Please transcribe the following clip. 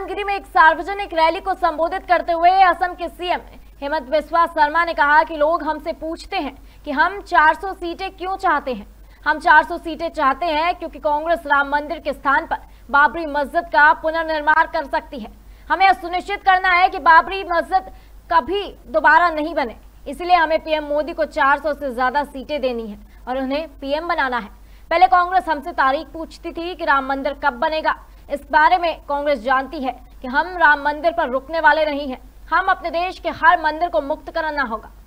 राजगिरी में एक सार्वजनिक रैली को संबोधित करते हुए असम के सीएम हेमंत बिस्वा शर्मा ने कहा कि लोग हमसे पूछते हैं कि हम 400 सीटें क्यों चाहते हैं। हम 400 सीटें चाहते हैं क्योंकि कांग्रेस राम मंदिर के स्थान पर बाबरी मस्जिद का पुनर्निर्माण कर सकती है। हमें यह सुनिश्चित करना है कि बाबरी मस्जिद कभी दोबारा नहीं बने, इसलिए हमें पीएम मोदी को 400 से ज्यादा सीटें देनी है और उन्हें पीएम बनाना है। पहले कांग्रेस हमसे तारीख पूछती थी कि राम मंदिर कब बनेगा। इस बारे में कांग्रेस जानती है कि हम राम मंदिर पर रुकने वाले नहीं हैं। हम अपने देश के हर मंदिर को मुक्त कराना होगा।